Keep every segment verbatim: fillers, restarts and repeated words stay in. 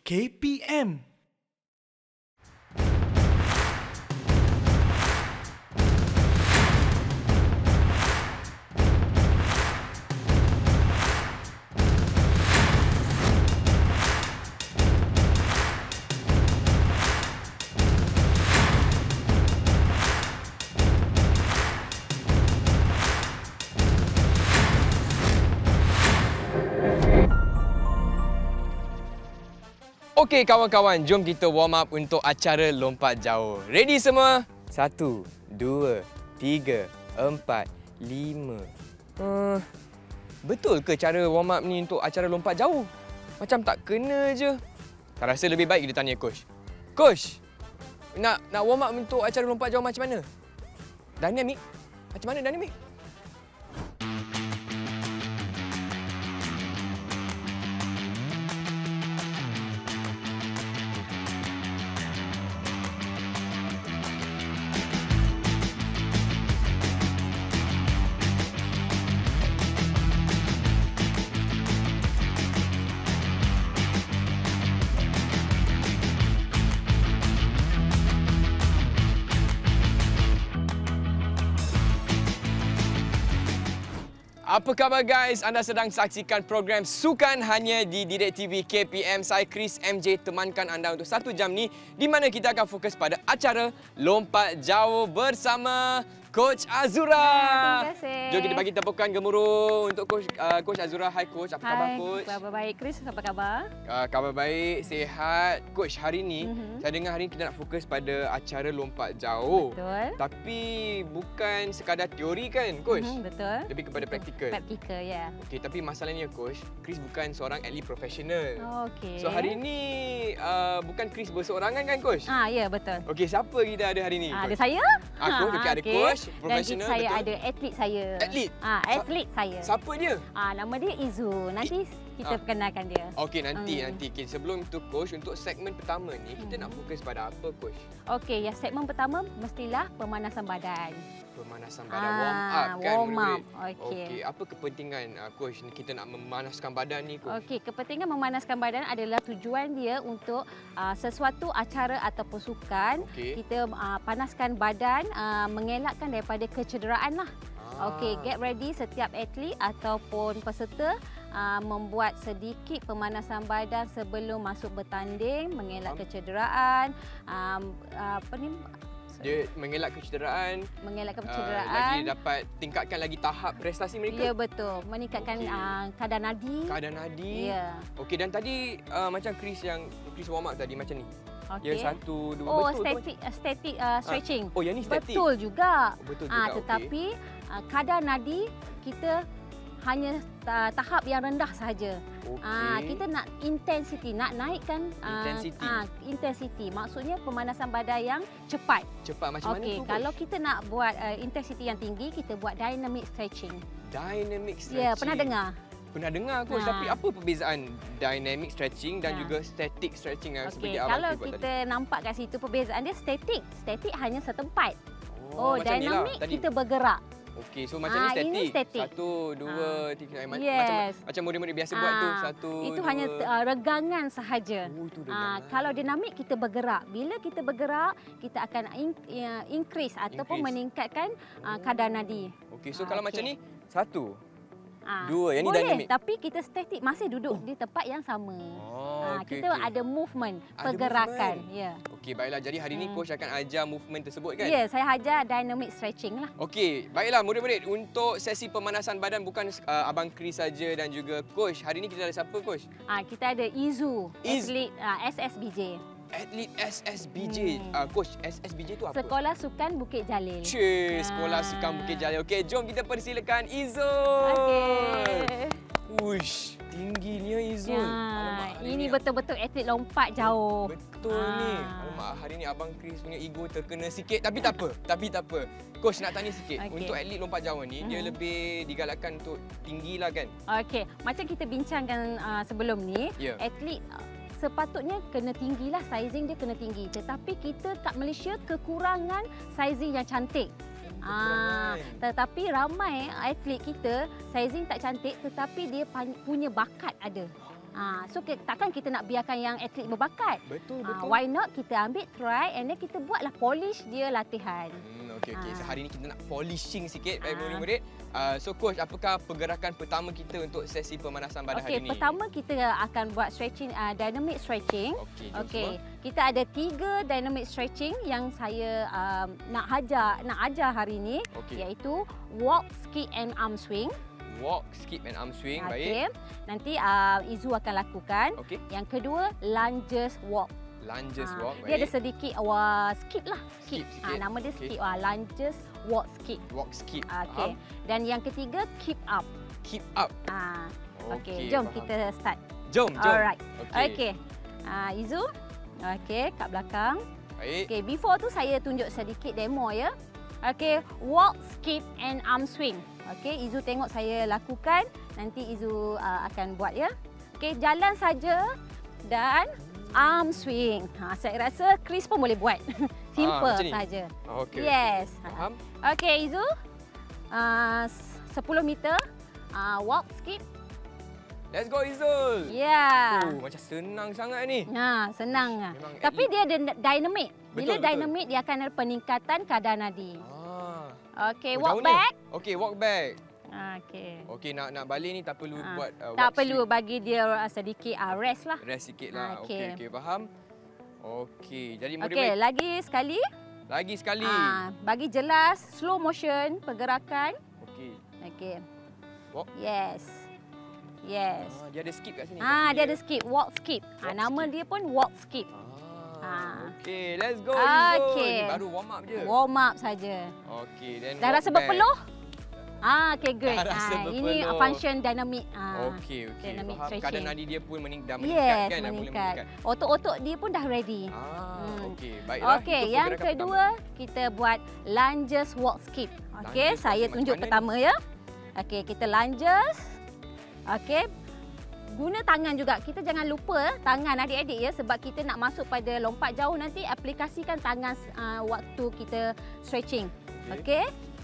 K P M. Okey kawan-kawan, jom kita warm up untuk acara lompat jauh. Ready semua? Satu, dua, tiga, empat, lima. Uh, betul ke cara warm up ni untuk acara lompat jauh? Macam tak kena je. Tak rasa lebih baik kita tanya coach. Coach, nak nak warm up untuk acara lompat jauh macam mana? Dynamic? Macam mana dynamic? Apa khabar guys? Anda sedang saksikan program Sukan hanya di Direct T V K P M. Saya Chris M J temankan anda untuk satu jam ni di mana kita akan fokus pada acara lompat jauh bersama Coach Azura. Terima kasih. Jom kita bagi tepukan gemuruh untuk Coach uh, Coach Azura. Hai Coach, apa Hai, khabar Coach? Khabar baik. Chris, apa khabar? Uh, khabar baik, sihat. Coach, hari ni Mm-hmm. saya dengar hari ni kita nak fokus pada acara lompat jauh. Betul. Tapi bukan sekadar teori kan Coach? Mm-hmm, betul. Lebih kepada praktikal. Praktikal, ya. Okey, tapi masalahnya coach, Chris bukan seorang atlet profesional. Oh, okey. So hari ni uh, bukan Chris berseorangan kan coach? Ah, ya, betul. Okey, siapa kita ada hari ni? Ah, ada coach? saya. Aku, Ah, okey, ada okey. coach, Dan profesional, saya betul? ada atlet saya. Atlet? Ah, atlet saya. Siapa dia? Ah, nama dia Izu. Nanti kita Ah. perkenalkan dia. Okey, nanti Hmm. nanti. Okay, sebelum tu coach, untuk segmen pertama ni kita Hmm. nak fokus pada apa coach? Okey, ya segmen pertama mestilah pemanasan badan. Pemanasan badan, Ah, warm up kan warm murid-murid? up, okey. Okey, apa kepentingan uh, coach ni kita nak memanaskan badan ni coach? Okey, kepentingan memanaskan badan adalah tujuan dia untuk uh, sesuatu acara ataupun sukan. Okey. Kita uh, panaskan badan, uh, mengelakkan daripada kecederaan lah. Ah. Okey, get ready setiap atlet ataupun peserta uh, membuat sedikit pemanasan badan sebelum masuk bertanding, mengelak Faham. kecederaan, um, uh, apa ni? Dia mengelak kecederaan, Mengelakkan uh, kecederaan. lagi dapat tingkatkan lagi tahap prestasi mereka. Ya, betul. Meningkatkan Okey. uh, kadar nadi. Kadar nadi. Ya. Okey, dan tadi uh, macam Chris yang Chris warm up tadi macam ni. Okey. Yang satu, dua, Oh, betul static uh, static uh, stretching. Oh, yang ni static. Betul juga. Oh, betul Ah, juga. tetapi uh, kadar nadi kita hanya uh, tahap yang rendah sahaja. Okey. Ah, kita nak intensity, nak naikkan ah, Intensity. ah, intensity. Maksudnya pemanasan badan yang cepat. cepat macam mana Okey, tu? kalau coach? kita nak buat uh, intensity yang tinggi, kita buat dynamic stretching. Dynamic stretching. Ya, pernah dengar? Pernah dengar coach, Ha. tapi apa perbezaan dynamic stretching dan Ha. juga static stretching yang Okey, seperti abang kalau Chris buat kita nampak kat situ perbezaan dia static. Static hanya setempat. tadi? Oh, macam ni lah dynamic tadi. kita bergerak. Okey, so macam Ah, ni static. ini static. Satu, dua, tiga. Eh, ma- Yes. Macam macam murid-murid biasa buat tu. Ah, Satu, Itu dua. hanya uh, regangan sahaja. Oh, itu dah Ah, jangan. kalau dinamik kita bergerak. Bila kita bergerak, kita akan in, uh, increase ataupun Increase. meningkatkan uh, kadar nadi. Okey, so Ah, kalau okey. macam ni, satu. Ah, Dua, yang ni boleh, dynamic. tapi kita statik masih duduk di tempat yang sama. Oh, Ah, okey, kita okey. ada movement, Ada pergerakan. movement. Ya. Okey, baiklah. Jadi hari ni Hmm. coach akan ajar movement tersebut kan? Ya, saya ajar dynamic stretching lah. Okey, baiklah murid-murid. Untuk sesi pemanasan badan bukan uh, Abang Chris saja dan juga coach. Hari ni kita ada siapa coach? Ah, kita ada Izu, Iz- atlet uh, S S B J. Atlet S S B J. Hmm. Uh, coach, S S B J tu apa? Sekolah Sukan Bukit Jalil. Cik, Sekolah Ah. Sukan Bukit Jalil. Okey, jom kita persilakan Izul. Okey. Uish, tingginya Izul. Ya, Alamak, hari ini ni- betul-betul atlet lompat jauh. Betul ni. Ah. Alamak, hari ni Abang Chris punya ego terkena sikit. Tapi tak apa. Tapi tak apa. Coach nak tanya sikit. Okey. Untuk atlet lompat jauh ni, dia Mhm. lebih digalakkan untuk tinggi lah kan? Okey, macam kita bincangkan uh, sebelum ni, Ya. atlet uh, sepatutnya kena tinggilah, sizing dia kena tinggi. Tetapi kita kat Malaysia kekurangan sizing yang cantik. Ah, tetapi ramai atlet kita sizing tak cantik tetapi dia pan- punya bakat ada. Ah, so kita, takkan kita nak biarkan yang atlet berbakat. Betul, Ah, betul. why not kita ambil try and then kita buatlah polish dia latihan. Hmm, okey, okey. Ah. So hari ni kita nak polishing sikit baik Ah. murid-murid. Uh, so coach, apakah pergerakan pertama kita untuk sesi pemanasan badan Okey, hari ini? pertama kita akan buat stretching, uh, dynamic stretching. Okey, jom Okey, semua. kita ada tiga dynamic stretching yang saya um, nak ajar, nak ajar hari ini, Okey. iaitu walk, skip and arm swing. Walk, skip and arm swing. Okey. Baik. Nanti uh, Izu akan lakukan. Okey. Yang kedua, lunges walk. Lunges Ah, walk. dia ada Baik. sedikit uh, skip lah. Skip Skip. sikit. Ah, nama dia Okey. skip. Uh, lunges walk skip. Walk, skip. Okey. Faham? Dan yang ketiga, keep up. Keep up. Ah, Okey, Okey, jom faham. kita start. Jom, jom. Alright. Okey. Okey. Ah, Izu. Okey, kat belakang. Baik. Okey, before tu saya tunjuk sedikit demo ya. Okey, walk, skip and arm swing. Okey, Izu tengok saya lakukan, nanti Izu uh, akan buat ya. Okey, jalan saja dan arm swing. Ha, saya rasa Chris pun boleh buat. Simple macam ni? saja. Okey. Yes. Faham? Okey, Izu. Uh, sepuluh meter uh, walk, skip. Let's go Izul. Ya. Oh, macam senang sangat ni. Ha, senang. Memang Tapi dia ada dynamic. Bila Betul, dynamic dia akan ada peningkatan kadar nadi. Ah. Okey, Oh, walk jauh ni. back. Okey, walk back. Okey. Okey, nak nak balik ni tak perlu Ah, buat uh, tak walk perlu straight. bagi dia uh, sedikit uh, rest lah. Rest sikit lah. Ah, Okey, okey. okey, faham. Okey, jadi Okey, murid-murid lagi sekali. lagi sekali. Ah, bagi jelas slow motion pergerakan. Okey. Okey. Walk. Yes. Yes. Ah, dia ada skip kat sini. Ah, kaki dia ada skip, walk skip. Ah, Walk nama skip. dia pun walk skip. Ah. Ah. Okey, let's go Izul. Okey. Ni baru warm up je. Warm up saja. Okey, then Dah walk rasa back. berpeluh? Ah, okay, good. Dah rasa Ah, ini berpeluh. function dynamic. Ah. Okey, okey. dynamic Faham. Kadar stretching. nadi dia pun mening, dah meningkat Yes, kan? Dah mula meningkat. meningkat. Otot-otot dia pun dah ready. Ah, Hmm. okey. Baiklah. Okey, itu yang pergerakan kedua kita buat lunges walk skip. Okey, Lunges walk saya skip tunjuk macam mana pertama ya. Okey, kita lunges. Okey. Guna tangan juga. Kita jangan lupa tangan adik-adik ya, sebab kita nak masuk pada lompat jauh nanti, aplikasikan tangan uh, waktu kita stretching. Okey.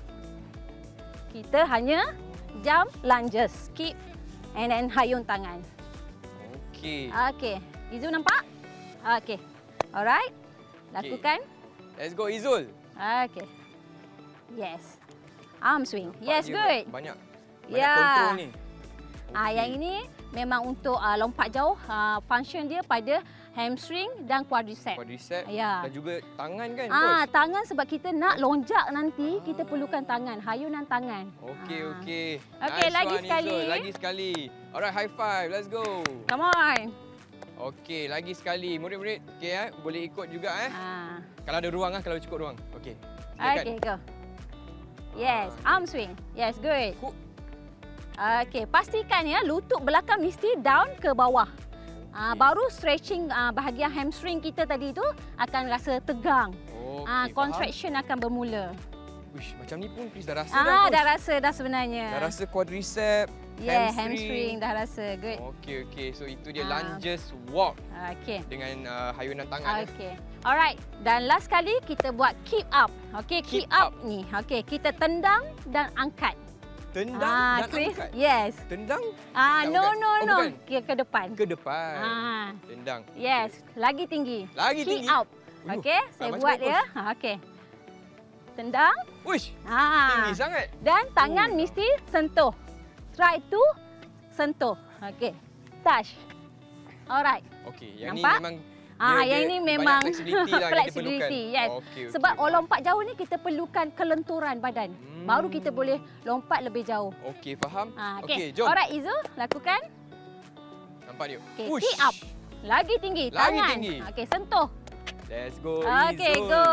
Kita hanya jump, lunges, skip and then hayun tangan. Okey. Okey. Izu nampak? Okey. Alright. Lakukan. Let's go Izul. Okey. Yes. Arm swing. Yes, Dia good. Banyak. Banyak Ya. kontrol ni. Ah, Okey. yang ini memang untuk uh, lompat jauh, uh, function dia pada hamstring dan quadricep. Quadricep Ya. dan juga tangan kan, Ah, coach? tangan sebab kita nak lonjak nanti, Ah. kita perlukan tangan, hayunan tangan. Okey, Ah. okey. Okey, Nice lagi one, sekali. Izul. Lagi sekali. Alright, high five. Let's go. Come on. Okey, lagi sekali. Murid-murid, okey eh, boleh ikut juga eh. Ah. Kalau ada ruang ah, kalau cukup ruang. Okey. Silakan. Okey, go. Yes, Ah. arm swing. Yes, good. Hook. Okey, pastikan ya lutut belakang mesti down ke bawah. Ah, Okey. baru stretching ah, bahagian hamstring kita tadi tu akan rasa tegang. Okey, Ah, faham. contraction akan bermula. Uish, macam ni pun Chris dah rasa dah, Ah, coach. dah rasa dah sebenarnya. Dah rasa quadricep, Yeah, hamstring. hamstring dah rasa. Good. Okey, okey. So itu dia Ah. lunges walk Okey. dengan uh, hayunan tangan. eh. Okey. Alright. Dan last kali kita buat keep up. Okey, keep, Keep up. up. ni. Okey, kita tendang dan angkat. Tendang ah, dan Chris. angkat. Yes. Tendang Ah, Tak, no bukan. no Oh, no. bukan. Ke, ke depan. ke depan. Ah. Tendang. Yes, lagi tinggi. Lagi keep tinggi. up. Uyuh, Okey, saya macam buat mana, ya. Ha, okey. Tendang. Uish, Ah. tinggi sangat. Dan tangan Oh. mesti sentuh. Try to sentuh. Okey. Touch. Alright. Okey, yang Nampak? ni memang Ah, dia- yang dia ini banyak memang flexibility lah yang dia flexibility, perlukan. yes. Okey, okey, Sebab faham. orang lompat jauh ni kita perlukan kelenturan badan. Hmm. Baru kita boleh lompat lebih jauh. Okey, faham. Ah, Okey, okey. jom. Alright, Izu, lakukan. Nampak dia. Okey, Uish. keep up. Lagi tinggi Lagi tangan. tinggi. Okey, sentuh. Let's go, Okey, Izul. go.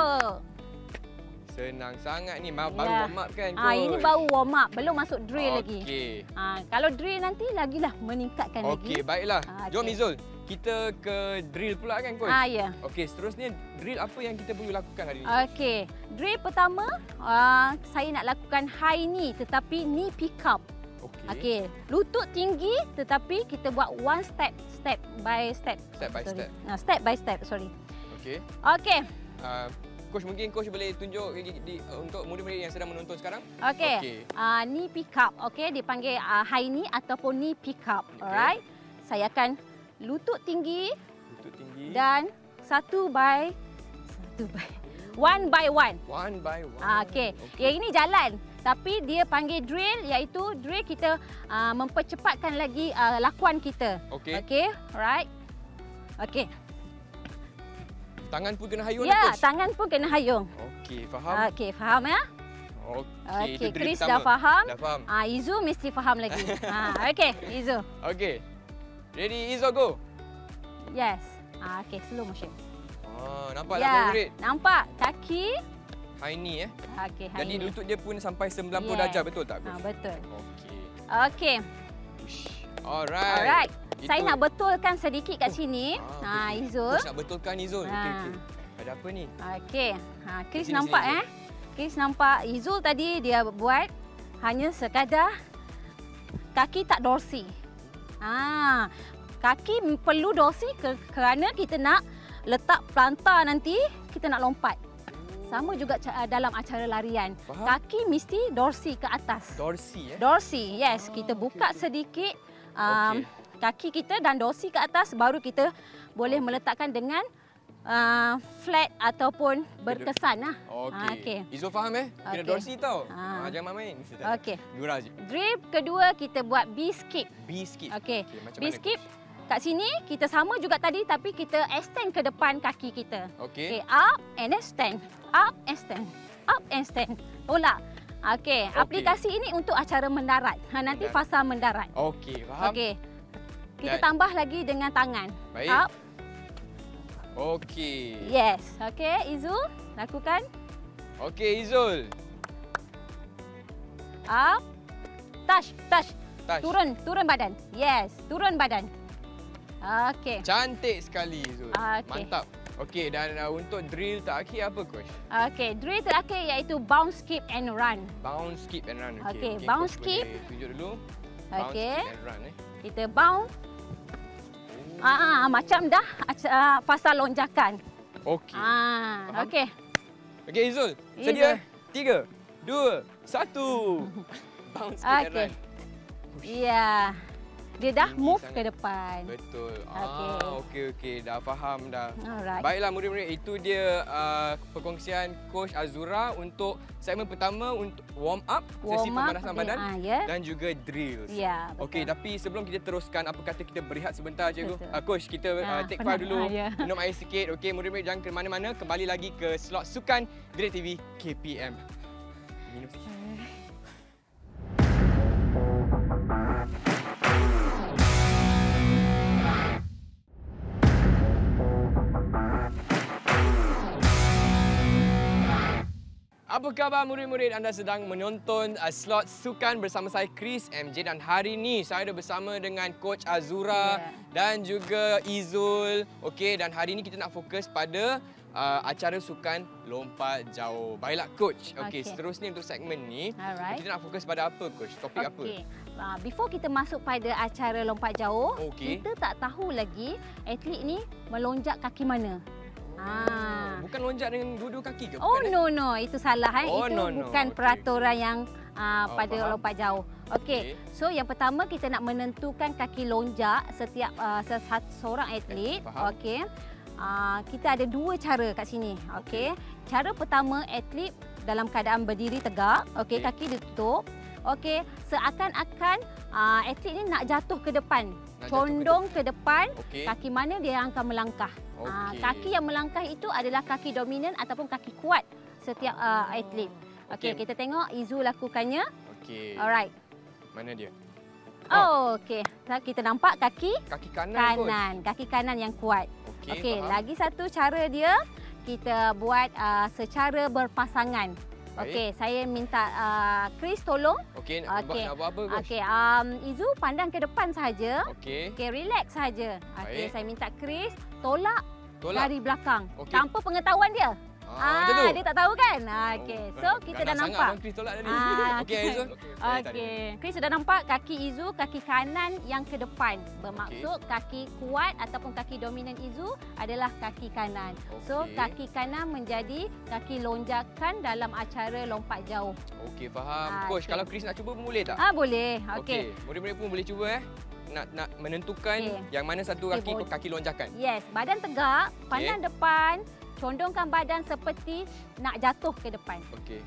Senang sangat ni. Ma- Baru Ya. warm up kan, Ah, ini coach? baru warm up, belum masuk drill lagi. Okey. Ah, kalau drill nanti lagilah meningkatkan Okey, lagi. baiklah. Ah, Jom okey. Izul. Kita ke drill pula kan, coach? Ah, ya. Okey, seterusnya drill apa yang kita perlu lakukan hari ini? Okey, drill pertama uh, saya nak lakukan high knee tetapi knee pick up. Okey. Okey, lutut tinggi tetapi kita buat one step step by step. Step by sorry. step. Nah, step by step, sorry. Okey. Okey. Uh, coach, mungkin coach boleh tunjuk di, di, untuk murid-murid yang sedang menonton sekarang? Okey. Okey. Uh, knee pick up. Okey, dipanggil uh, high knee ataupun knee pick up. Okey. Alright. saya akan lutut tinggi. Lutut tinggi. Dan satu by satu by one by one. One by one. Ah, okey. Okay. Yang ini jalan. Tapi dia panggil drill, iaitu drill kita uh, mempercepatkan lagi uh, lakuan kita. Okey. Okey, right. Okey. Tangan pun kena hayung Ya, dah, Coach? tangan pun kena hayung. Okey, faham. Okey, faham ya? Okey, Okey, itu drill Chris pertama. dah faham. Dah faham. Ah, Izu mesti faham lagi. ah, okey, Izu. Okey. Ready, Izo, go. Yes. Ah, okey, slow motion. Oh, nampak tak, Ya, murid? nampak kaki. High knee, eh? Okey, hari Jadi ni. lutut dia pun sampai sembilan puluh Yes. darjah, betul tak, Ah, Coach? betul. Okey. Okey. Ush. Alright. Alright. Itu- Saya nak betulkan sedikit kat sini. Ah, Ha, okey, okey. Izul. Coach nak betulkan Izul. Okey, Ah. okey. Ada apa ni? Okey. Ha, Chris Sini, nampak sini, eh. Chris nampak Izul tadi dia buat hanya sekadar kaki tak dorsi. Ha, kaki perlu dorsi ke, kerana kita nak letak pelantar nanti kita nak lompat. Sama juga ca- dalam acara larian. Faham. Kaki mesti dorsi ke atas. Dorsi, eh? Dorsi, yes. Ah, Kita okey, buka okey. sedikit um, Okey. kaki kita dan dorsi ke atas, baru kita boleh Okey. meletakkan dengan uh, flat ataupun berkesan. Lah. Okey. Ah, okey. Izul faham, eh? Kena Okey. dorsi tau. Ah. Ah, jangan main-main. Okey. Gurau je. Drill kedua kita buat B-skip. B-skip. Okey. Okey, macam B-skip mana, kat sini kita sama juga tadi tapi kita extend ke depan kaki kita. Coach? Okey. Okey, up and then stand. Up and stand. Up and stand. Tolak. Okey, Okey. aplikasi ini untuk acara mendarat. Ha, nanti Mendarat. fasa mendarat. Okey, faham? Okey. Kita Dan- tambah lagi dengan tangan. Baik. Up. Okey. Yes. Okey, Izu, lakukan. Okey, Izul. Up. Touch, touch. Touch. Turun, turun badan. Yes, turun badan. Okey. Cantik sekali, Izul. Okey. Mantap. Okey, dan uh, untuk drill terakhir apa, Coach? Okey, drill terakhir iaitu bounce, skip and run. Bounce, skip and run. Okey, Mungkin bounce, Coach skip. boleh tunjuk dulu. Bounce, Okey. skip and run, eh. Kita bounce. Ah, ah, macam dah uh, fasa lonjakan. Okey. Ah, Faham? okey. Okey, Izul. Izul. Sedia? Tiga, dua, satu. Bounce, skip and Okey. run. Ya. Dia dah Tinggi move sangat. ke depan. Betul. Okey. Ah, okey, okey. Dah faham dah. Alright. Baiklah murid-murid, itu dia uh, perkongsian Coach Azura untuk segmen pertama untuk warm up, sesi Warm up, pemanasan badan ah, ya. dan juga drills. Ya, betul. Okey, tapi sebelum kita teruskan, apa kata kita berehat sebentar, Cikgu? Betul. Uh, Coach, kita uh, Ah, take penat. five dulu, Ah, ya. minum air sikit. Okey, murid-murid jangan ke mana-mana, kembali lagi ke slot sukan Great T V K P M. Minum sikit. Apa khabar murid-murid? Anda sedang menonton uh, slot sukan bersama saya Chris M J dan hari ini saya ada bersama dengan Coach Azura Yeah. dan juga Izul. Okey, dan hari ini kita nak fokus pada uh, acara sukan lompat jauh. Baiklah Coach. Okey, Okey. seterusnya untuk segmen ni Alright. kita nak fokus pada apa Coach? Topik apa? Okey. Uh, before kita masuk pada acara lompat jauh, Okey. kita tak tahu lagi atlet ni melonjak kaki mana. Ah. Bukan lonjak dengan dua-dua kaki ke? Oh Bukan, eh? no no, itu salah eh. Oh, itu no, no. bukan Okey, peraturan yang uh, Oh, pada faham. lompat jauh. Okey. Okey. So yang pertama kita nak menentukan kaki lonjak setiap uh, sesat, seorang atlet. faham. Okey. Uh, kita ada dua cara kat sini. Okey. Cara pertama, atlet dalam keadaan berdiri tegak. Okey, Okey. kaki ditutup. Okey, seakan-akan uh, atlet ni nak jatuh ke depan. Nak jatuh ke Condong ke depan. Okey. Kaki mana dia yang akan melangkah. Ah, Okey. kaki yang melangkah itu adalah kaki dominan ataupun kaki kuat setiap uh, atlet. Okey, Okey. kita tengok Izu lakukannya. Okey. Alright. Mana dia? Oh, okey. So, kita nampak kaki Kaki kanan, kanan, kaki kanan yang kuat. Coach. Okey, Okey, faham. lagi satu cara dia kita buat uh, secara berpasangan. Baik. Okey, saya minta uh, Chris tolong. Okey, nak buat Okey. nak buat apa Coach? Okey, um, Izu pandang ke depan saja. Okey. Okey, relax saja. Okey, Baik. saya minta Chris tolak, Tolak. dari belakang Okey. tanpa pengetahuan dia. Ah, macam tu. dia tak tahu kan? Ah, okey. So Oh, kita dah ganas sangat nampak. Abang Chris tolak tadi. Ah, Okey, Aizul. Okey. Chris sudah nampak kaki Izu, kaki kanan yang ke depan. Bermaksud kaki kuat ataupun kaki dominan Izu adalah kaki kanan. So Okey. kaki kanan menjadi kaki lonjakan dalam acara lompat jauh. Okey, faham. Ah, Coach, okey. kalau Chris nak cuba pun boleh tak? Ah boleh. Okey. Murid-murid pun boleh cuba eh. nak nak menentukan Okey. yang mana satu Okey, kaki boleh. kaki lonjakan. Yes, badan tegak, pandang depan, condongkan badan seperti nak jatuh ke depan. Okey.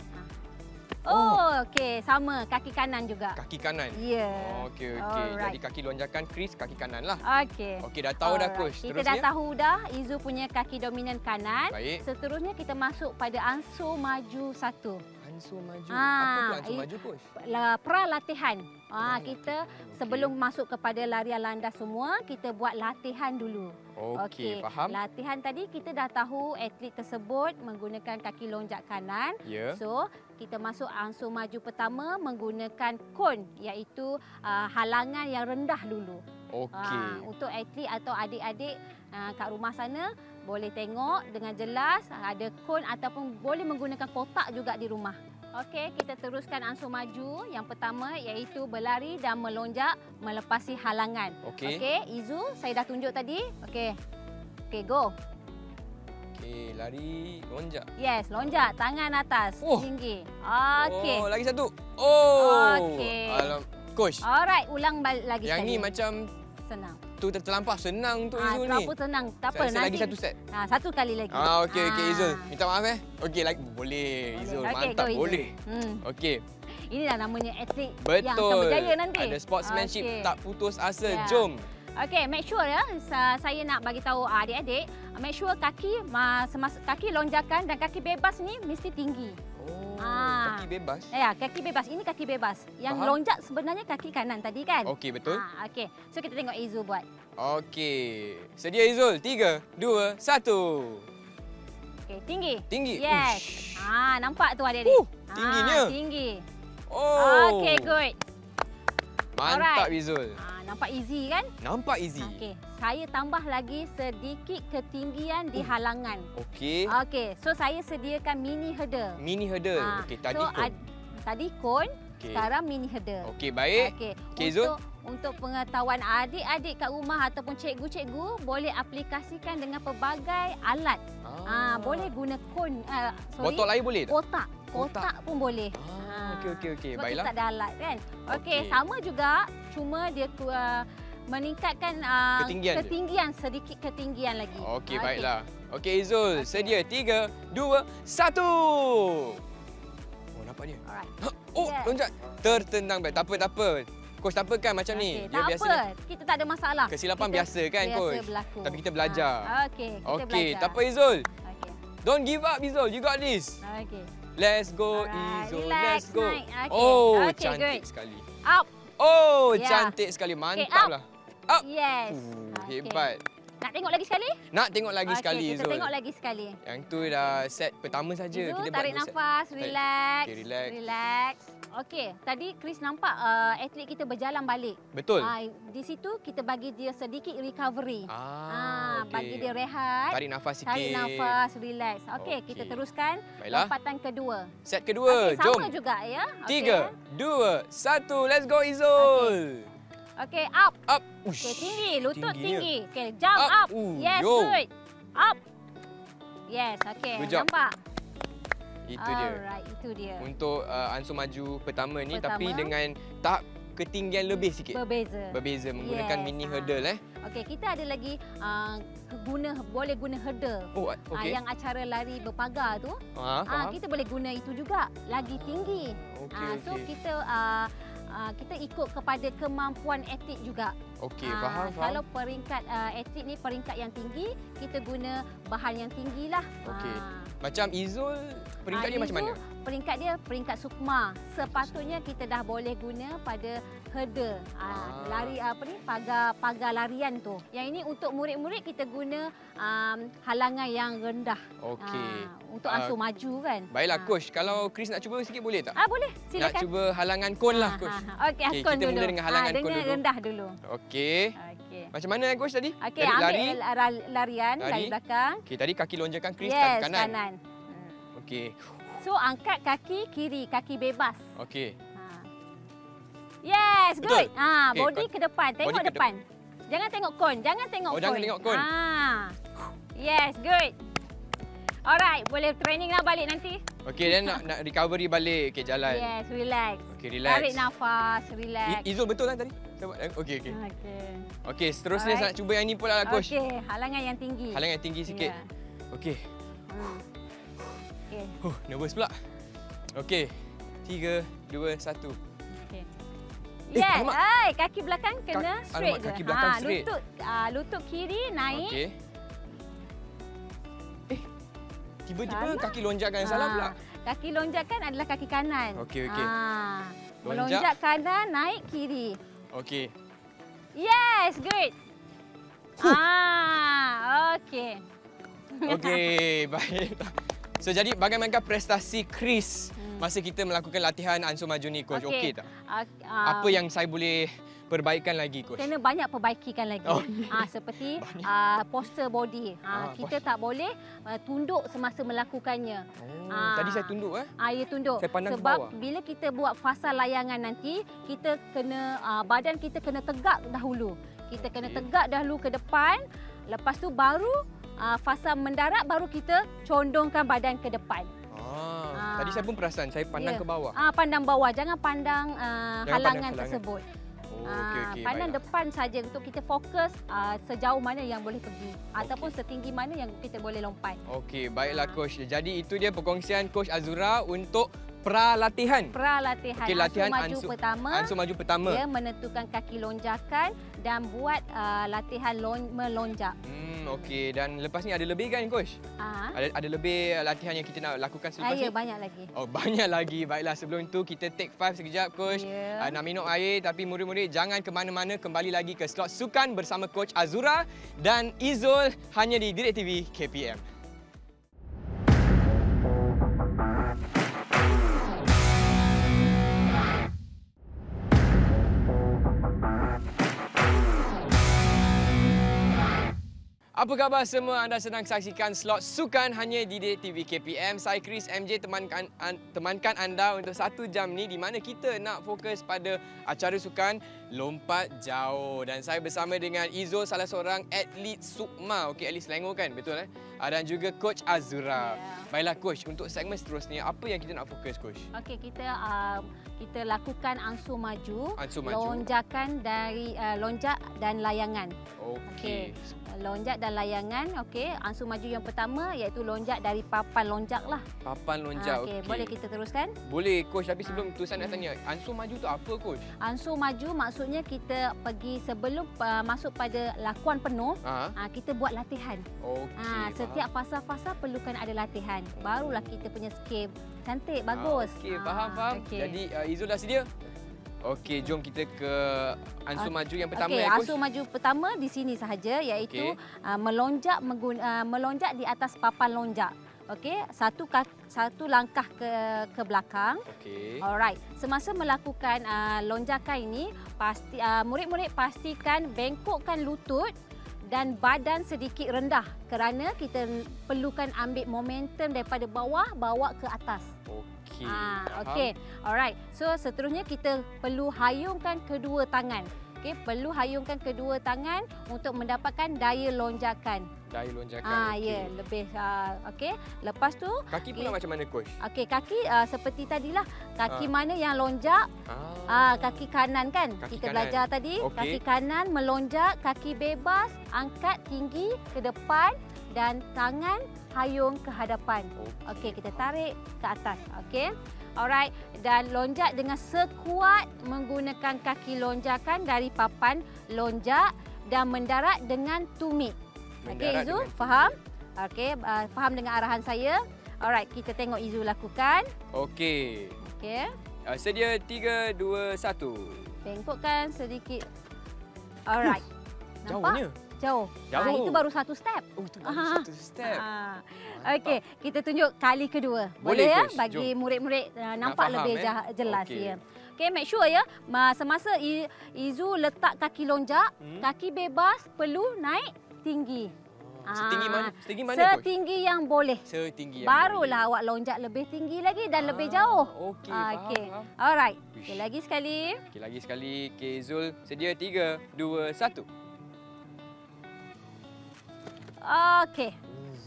Oh, okey, sama kaki kanan juga. Kaki kanan. Ya. Oh, okey okey. Alright. Jadi kaki lonjakan Chris kaki kanan lah. Okey. Okey, dah tahu dah Alright. coach. Kita Terusnya? dah tahu dah Izu punya kaki dominan kanan. Baik. Seterusnya kita masuk pada ansur maju satu. Ansur maju. Ah, Apa pula ansur eh, maju coach? La- Pralatihan. Ah, Pralatihan. kita Okey. sebelum masuk kepada larian landas semua, kita buat latihan dulu. Okey, faham. Latihan tadi kita dah tahu atlet tersebut menggunakan kaki lonjak kanan. Ya. So, kita masuk ansur maju pertama menggunakan kon, iaitu uh, halangan yang rendah dulu. Okey. Ah, untuk atlet atau adik-adik uh, kat rumah sana boleh tengok dengan jelas ada kon ataupun boleh menggunakan kotak juga di rumah. Okey, kita teruskan ansur maju. Yang pertama iaitu berlari dan melonjak melepasi halangan. Okey. Okey, Izu, saya dah tunjuk tadi. Okey. Okey, go. Okey, lari lonjak. Yes, lonjak tangan atas Oh. tinggi. Okey. Oh, lagi satu. Oh. Okey. Alam coach. Alright, ulang balik lagi Yang sekali. ni macam senang. tu ter- terlampau senang untuk Ah, Izul ni. terlalu senang. Tak apa, Saya rasa nanti. lagi satu set. Ah, satu kali lagi. Ah, okey okey Ah. Izul. Minta maaf eh. Okey, lagi boleh Izul. Okey, Mantap, go, Izul. boleh. Hmm. Okey. Inilah namanya atlet Betul. yang akan berjaya nanti. Ada sportsmanship, Okey. tak putus asa. Ya. Jom. Okey, make sure ya, sa- saya nak bagi tahu adik-adik, make sure kaki ma- semasa kaki lonjakan dan kaki bebas ni mesti tinggi. Oh, Ah. kaki bebas. Ya, kaki bebas. Ini kaki bebas. Yang Faham. lonjak sebenarnya kaki kanan tadi kan? Okey, betul. Ah, okey. So kita tengok Izu buat. Okey. Sedia Izul. Tiga, dua, satu. Okey, tinggi. Tinggi. Yes. Ush. Ah, nampak tu adik-adik. Uh, tingginya. Ah, tinggi. Oh. Okey, good. Mantap Alright. Izul. Ah, nampak easy kan? Nampak easy. Okey, saya tambah lagi sedikit ketinggian di Oh. halangan. Okey. Okey, so saya sediakan mini hurdle. Mini hurdle. Ah, Okey, tadi so, kon. ad- tadi kon, Okey. sekarang mini hurdle. Okey, baik. Okey, Okey, Zul. untuk untuk pengetahuan adik-adik kat rumah ataupun cikgu-cikgu boleh aplikasikan dengan pelbagai alat. Ah, boleh guna kon, uh, sorry, Botol air boleh tak? kotak. Kotak. Kotak pun boleh. Ah, okey okey okey. Sebab Baiklah. kita tak ada alat kan. Okey, Okey. sama juga cuma dia uh, meningkatkan uh, Ketinggian je? ketinggian sedikit ketinggian lagi. Okey, baiklah. Okey Izul, Okey. sedia. Tiga, dua, satu. Oh, nampak dia. Alright. Oh, Yes. loncat. Tertendang baik. Tak apa, tak apa. Coach tak apa kan macam ni. Okey, Dia tak biasa. apa. Kita tak ada masalah. Kesilapan Kita biasa kan, biasa Coach? berlaku. Tapi kita belajar. Ah, Okey, kita Okey, belajar. tak apa Izul. Okey. Don't give up Izul. You got this. Okey. Let's go Alright, Izul. relax, Let's go. naik. Okey. Oh, Okey, cantik good. sekali. Up. Oh, Ya. cantik sekali. up. Mantaplah. Up. Yes. Uh, Okey. hebat. Nak tengok lagi sekali? Nak tengok lagi Okey, sekali kita Izul. tengok lagi sekali. Yang tu dah set pertama saja. Izu, Kita tarik buat dua set. nafas, Tarik. relax. Okey, relax. Relax. Okey, tadi Chris nampak uh, atlet kita berjalan balik. Betul. Ah, di situ kita bagi dia sedikit recovery. Ah, Ah, okey. bagi dia rehat. Tarik nafas sikit. Tarik nafas, relax. Okey, Okey. kita teruskan Baiklah. lompatan kedua. Set kedua. Okey, Jom. sama juga ya. Okey. Tiga, dua, satu. Let's go Izul. Okey, up. Up. Ush. Okey, tinggi, lutut Tingginya. tinggi. Okey, jump Up. up. Uh, Yes, yo. good. Up. Yes, okey. Good job. Nampak? Itu dia. Alright, itu dia. Untuk uh, ansur maju pertama ni Pertama. tapi dengan tahap ketinggian lebih sikit. Berbeza. Berbeza menggunakan Yes, mini ah. hurdle eh. Okey, kita ada lagi uh, guna boleh guna hurdle. Oh, Ah, okey. yang acara lari berpagar tu, Ha, ah, faham. kita boleh guna itu juga, lagi tinggi. Okey, Ah, so okey. kita uh, uh, kita ikut kepada kemampuan atlet juga. Okey, Ah, faham, faham. Kalau peringkat uh, atlet ni peringkat yang tinggi, kita guna bahan yang tinggilah. Okey. Ah. Macam Izul, peringkat Ah, dia macam Izu, mana? Peringkat dia peringkat sukma. Sepatutnya kita dah boleh guna pada hurdle. Ah, Ah. lari apa ni? Pagar pagar larian tu. Yang ini untuk murid-murid kita guna um, halangan yang rendah. Okey. Ah, untuk Ah, ansur maju kan. Baiklah Ah. coach, kalau Chris nak cuba sikit boleh tak? Ah boleh, Nak silakan. cuba halangan kon lah Ah, coach. ah, ah. Okey, Okey, kon kita dulu. mula dengan halangan ah, kon dengan dulu. rendah dulu. Okey. Okey. Macam mana coach tadi? Okey, Dari ambil lari. lari. larian Lari. dari belakang. Okey, tadi kaki lonjakan Chris Yes, kaki kanan. kanan. Hmm. Okey. So angkat kaki kiri, kaki bebas. Okey. Ha. Yes, Betul. good. Ha, Okey, body kon- ke depan, tengok body ke depan. Jangan tengok kon, jangan tengok Oh, kon. jangan tengok kon. Ha. Yes, good. Alright, boleh training lah balik nanti. Okey, dan nak, nak recovery balik. Okey, jalan. Yes, relax. Okey, relax. Tarik nafas, relax. I, Izul betul kan tadi? Saya buat. Okey, okey. Okey. Okey, seterusnya saya nak cuba yang ni pula lah, coach. Okey, halangan yang tinggi. Halangan yang tinggi sikit. Yeah. Okey. Hmm. Okey. Huh, nervous pula. Okey. Tiga, dua, satu. Okey. Eh, Yes, alamak. ay, kaki belakang kena Ka- straight alamak, je. kaki belakang ha, straight. Lutut, uh, lutut kiri naik. Okey. Eh, tiba-tiba Salah. kaki lonjakan yang salah Ah, pula. Kaki lonjakan adalah kaki kanan. Okey, okey. Ah, Lonjak. melonjak kanan, naik kiri. Okey. Yes, good. Ah, okey. Okey, baik. So, jadi bagaimanakah prestasi Chris Hmm. masa kita melakukan latihan ansur maju ni, coach? Okey tak? Uh, uh, Apa yang saya boleh perbaikan lagi, coach? kena banyak perbaikikan lagi. Oh. Ah, seperti uh, posture body. Ah, Ah, kita tak boleh uh, tunduk semasa melakukannya. Oh, Ah. tadi saya tunduk eh. Ah, ya tunduk. Saya pandang ke Sebab bawah. bila kita buat fasa layangan nanti, kita kena uh, badan kita kena tegak dahulu. Kita kena Okey. tegak dahulu ke depan. Lepas tu baru uh, fasa mendarat baru kita condongkan badan ke depan. Ah, Ah. tadi saya pun perasan saya pandang Ya. ke bawah. Ah, pandang bawah, jangan pandang uh, Jangan halangan pandang halangan. tersebut. Oh, Ah, okey okey. pandang baiklah. depan saja untuk kita fokus uh, sejauh mana yang boleh pergi ataupun setinggi mana yang kita boleh lompat. Okey, baiklah Ah. coach. Jadi itu dia perkongsian coach Azura untuk pra-latihan. Pra-latihan Okey, latihan ansur maju ansur- pertama. Ansur maju pertama. Dia menentukan kaki lonjakan dan buat uh, latihan lon melonjak. Hmm, okey. Dan lepas ni ada lebih kan coach? Ah, Ada ada lebih latihan yang kita nak lakukan ah, selepas ya, ni? banyak lagi. Oh, banyak lagi. Baiklah, sebelum itu kita take five sekejap coach. Ya. Uh, nak minum air tapi murid-murid jangan ke mana-mana, kembali lagi ke slot sukan bersama coach Azura dan Izul hanya di Direct T V K P M. Apa khabar semua? Anda sedang saksikan slot sukan hanya di Direct T V K P M. Saya Chris M J temankan an, temankan anda untuk satu jam ni di mana kita nak fokus pada acara sukan lompat jauh. Dan saya bersama dengan Izul, salah seorang atlet Sukma. Okey, atlet Selangor kan? Betul eh? Dan juga coach Azura. Ya. Baiklah coach, untuk segmen seterusnya apa yang kita nak fokus coach? Okey, kita uh, kita lakukan ansur maju, Ansur maju. lonjakan dari uh, lonjak dan layangan. Okey. Lonjak dan layangan. Okey, ansur maju yang pertama iaitu lonjak dari papan lonjak lah. Papan lonjak. Ah, okey, Okey. boleh kita teruskan? Boleh coach, tapi sebelum Ah. tu saya nak tanya, ansur maju tu apa coach? Ansur maju maksudnya kita pergi sebelum uh, masuk pada lakuan penuh, Ha? uh, kita buat latihan. Okey. Ah, setiap fasa-fasa perlukan ada latihan. Barulah kita punya skill cantik, bagus. Ah, okey, Ah, faham, faham. okey. Jadi uh, Izul dah sedia? Okey, jom kita ke ansur Ah, maju yang pertama Okey, ya, coach. ansur maju pertama di sini sahaja iaitu Okey. uh, melonjak menggun, uh, melonjak di atas papan lonjak. Okey, satu kak, satu langkah ke ke belakang. Okey. Alright. Semasa melakukan uh, lonjakan ini, pasti uh, murid-murid pastikan bengkokkan lutut dan badan sedikit rendah kerana kita perlukan ambil momentum daripada bawah bawa ke atas. Okey. Ah, faham. okey. Alright. So seterusnya kita perlu hayungkan kedua tangan. Okey, perlu hayungkan kedua tangan untuk mendapatkan daya lonjakan. Daya lonjakan. Ah, okey. ya, lebih uh, okey. Lepas tu Kaki pula okey. macam mana coach? okey, kaki uh, seperti tadilah. Kaki Ah. mana yang lonjak? Ah. Ah, kaki kanan kan? Kaki kita kanan. belajar tadi. Okey. Kaki kanan melonjak, kaki bebas, angkat tinggi ke depan dan tangan hayung ke hadapan. Okey, kita tarik ke atas. Okey. Alright, dan lonjak dengan sekuat menggunakan kaki lonjakan dari papan lonjak dan mendarat dengan tumit. Okey, Mendarat Izu, dengan faham? Okey, uh, faham dengan arahan saya. Alright, kita tengok Izu lakukan. Okey. Okey. Uh, sedia tiga, dua, satu. Bengkokkan sedikit. Alright. Nampak? Jauhnya. Jauh. Jauh. Ah, itu baru satu step. Oh, itu baru Ah. satu step. Ah. Mantap. Okey, kita tunjuk kali kedua. Boleh, Boleh ya Coach. bagi murid-murid uh, nampak faham, lebih eh? jah- jelas Okey. ya. Okey, make sure ya ma- semasa I- Izu letak kaki lonjak, Hmm. kaki bebas perlu naik tinggi. Setinggi Ah. mana? Setinggi mana coach? Setinggi yang boleh. Setinggi yang Barulah awak lonjak lebih tinggi lagi dan lebih jauh. Okey, Ah, faham, okey. faham. Alright. Wish. Okey, lagi sekali. Okey, lagi sekali. Okey, Zul. Sedia tiga, dua, satu. Okey.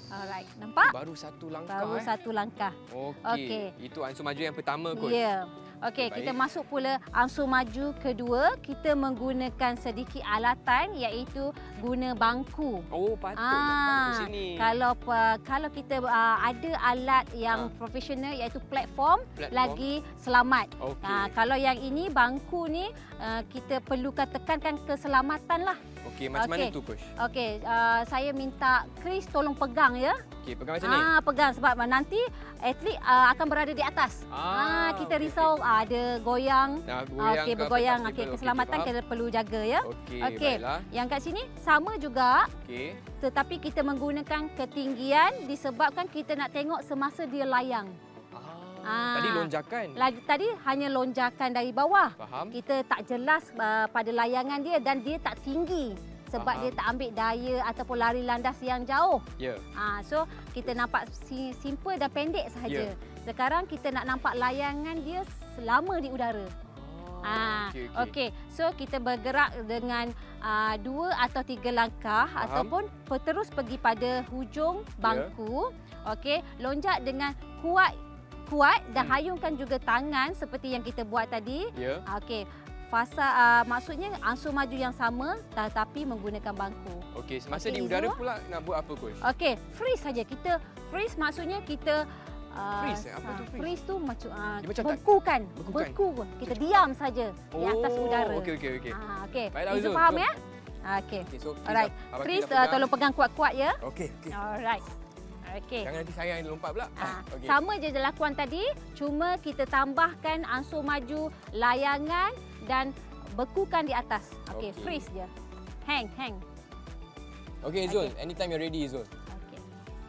Alright, nampak? Baru satu langkah. Baru eh. satu langkah. Okey. Okey. Itu ansur maju yang pertama, Coach. Ya. Okey, Okey, kita baik. masuk pula ansur maju kedua. Kita menggunakan sedikit alatan iaitu guna bangku. Oh, patut Ah, nak bangku sini. Kalau uh, kalau kita uh, ada alat yang Ah. profesional iaitu platform, Platform. lagi selamat. Okey. Ah, kalau yang ini bangku ni uh, kita perlukan tekankan keselamatan lah. Okey, macam mana Okey. tu, Coach? Okey, uh, saya minta Chris tolong pegang ya. Okey, pegang macam ni. Ah, pegang sebab nanti atlet uh, akan berada di atas. Ah, Ah, kita okey, risau ah, ada goyang. Nah, Ah, goyang Okey, ke apa, bergoyang. tak Okey, stable. keselamatan Okey, kita perlu jaga ya. Okey, Okey. baiklah. Yang kat sini sama juga, Okey. tetapi kita menggunakan ketinggian disebabkan kita nak tengok semasa dia layang. Ah, Ah. tadi lonjakan. Lagi tadi hanya lonjakan dari bawah. Faham? Kita tak jelas uh, pada layangan dia dan dia tak tinggi sebab Faham. dia tak ambil daya ataupun lari landas yang jauh. Ya. Ah, so kita nampak si- simple dan pendek sahaja. Ya. Sekarang kita nak nampak layangan dia selama di udara. Ah, okey, okey. okey. So kita bergerak dengan uh, dua atau tiga langkah Faham. ataupun pe- terus pergi pada hujung bangku. Okey, lonjak dengan kuat kuat dan Hmm. hayungkan juga tangan seperti yang kita buat tadi. Ya. Okey. Fasa uh, maksudnya ansur maju yang sama tetapi menggunakan bangku. Okey, semasa Okey, di udara Izzul. pula nak buat apa, Coach? Okey, freeze saja. Kita freeze maksudnya kita uh, Freeze? Apa tu freeze? Freeze tu macam uh, Dia macam tak- bekukan. bekukan? Beku. Kita diam saja di atas Oh, udara. Okey, okey, okey. Ah, okey. Baiklah, Izzul Izzul, faham jom. ya? Okey. Okey, so Alright. Abang Freeze kita uh, pegang. tolong pegang kuat-kuat ya. Okey, okey. Alright. Okey. Jangan nanti saya yang lompat pula. Ah, Okey. sama je lakuan tadi, cuma kita tambahkan ansur maju, layangan dan bekukan di atas. Okey, Okey. freeze je. Hang, hang. Okey, Zul. Anytime you're ready, Zul. Okey.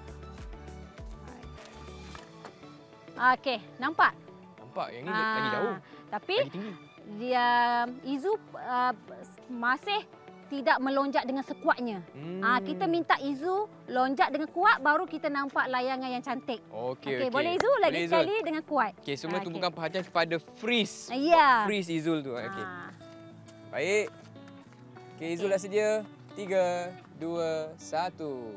Alright. Okey, nampak? Nampak yang ni Ah, lagi jauh. Tapi Lagi tinggi. dia Izu uh, masih tidak melonjak dengan sekuatnya. Hmm. Ah, kita minta Izu lonjak dengan kuat baru kita nampak layangan yang cantik. Okey, Okey, okey. boleh Izu lagi Boleh, Izzul. sekali dengan kuat. Okey, semua Ah, tumpukan perhatian kepada freeze. Ya. Freeze Izul tu. Okey. Ah. Baik. Okey, Izul dah sedia. Tiga, dua, satu.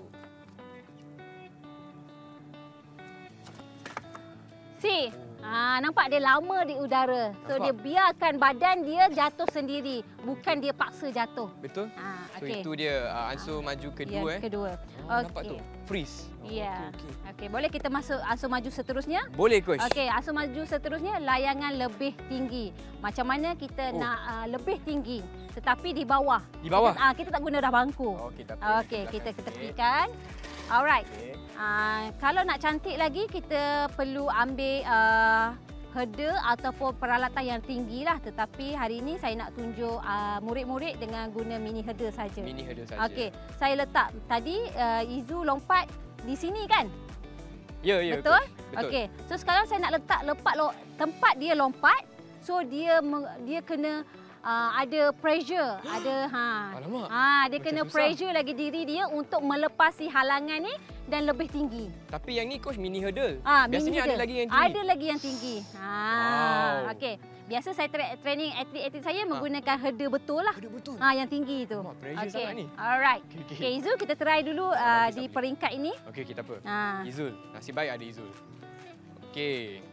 Si. Ah, nampak dia lama di udara. So Nampak? dia biarkan badan dia jatuh sendiri, bukan dia paksa jatuh. Betul? Ah, So okey. itu dia uh, ansur maju kedua ya, eh. kedua. Oh, nampak tu. Okey. Freeze. Oh, Ya. Okey, okey. Okey, boleh kita masuk ansur maju seterusnya? Boleh, coach. Okey, ansur maju seterusnya layangan lebih tinggi. Macam mana kita Oh. nak uh, lebih tinggi tetapi di bawah. Di bawah? Kita, uh, kita tak guna dah bangku. Okey, tak Okey, kita ketepikan. Alright. Okey. Uh, kalau nak cantik lagi kita perlu ambil uh, herda ataupun peralatan yang tinggi lah. Tetapi hari ini saya nak tunjuk uh, murid-murid dengan guna mini herda saja. Mini hurdle saja. Okey, saya letak tadi uh, Izu lompat di sini kan? Ya, ya. Betul? coach. Betul. Okey. So sekarang saya nak letak lepak lo, tempat dia lompat. So dia me, dia kena uh, ada pressure, ada ha. Alamak. Ha, dia Macam kena susah. pressure lagi diri dia untuk melepasi halangan ni dan lebih tinggi. Tapi yang ni coach mini hurdle. Ah, Biasanya mini ada hurdle. lagi yang tinggi. Ada lagi yang tinggi. Ha. Wow. Okey. Biasa saya tra- training atlet-atlet saya menggunakan herda betul lah. Hurdle betul. Ha, yang tinggi tu. Alamak, pressure sangat ni. Alright. Okey, okey. Okey, Izu kita try dulu uh, Sabar, di sabar. peringkat ini. Okey, kita apa? Ha. Izul. Nasib baik ada Izul. Okey.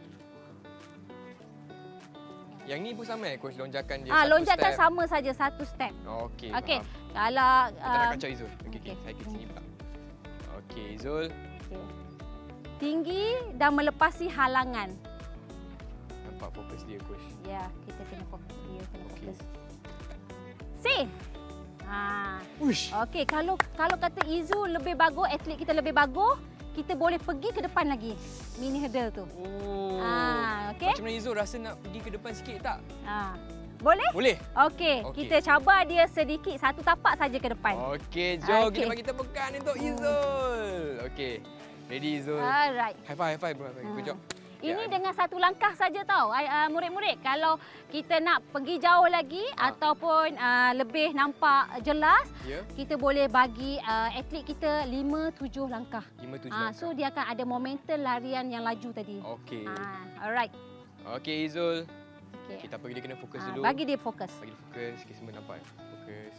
Yang ni pun sama eh coach lonjakan dia Ah, satu lonjakan step. sama saja satu step. Okey. Okey. faham. Kalau Kita nak uh, kacau Izul. Okey, okey. okey. Saya ke sini pula. Okey, Izul. okay. tinggi dan melepasi halangan. Nampak fokus dia coach. Ya, kita kena fokus. Dia kena Okey. fokus. Si. Ha. Uish. Okey, kalau kalau kata Izu lebih bagus, atlet kita lebih bagus, kita boleh pergi ke depan lagi. Mini hurdle tu. Oh. Ah, okey. Macam mana Izul rasa nak pergi ke depan sikit tak? Ha. Boleh? Boleh. Okey, Okey. kita cabar dia sedikit, satu tapak saja ke depan. Okey, jom Okey. kita bagi tepukan untuk Izul. Okey. Ready Izul? Alright. High five, high five bro. High five. Good Hmm. job. Ini Ya, dengan satu langkah saja tau, ai- ah, murid-murid. Kalau kita nak pergi jauh lagi Ah. ataupun uh, lebih nampak jelas, Ya. kita boleh bagi uh, atlet kita lima tujuh langkah. lima tujuh Ah, langkah. so dia akan ada momentum larian yang laju tadi. Okey. Ah, alright. Okey Izul. Okay. Kita pergi dia kena fokus Ah, dulu. bagi dia fokus. Bagi dia fokus. Okey, semua nampak. eh? Fokus.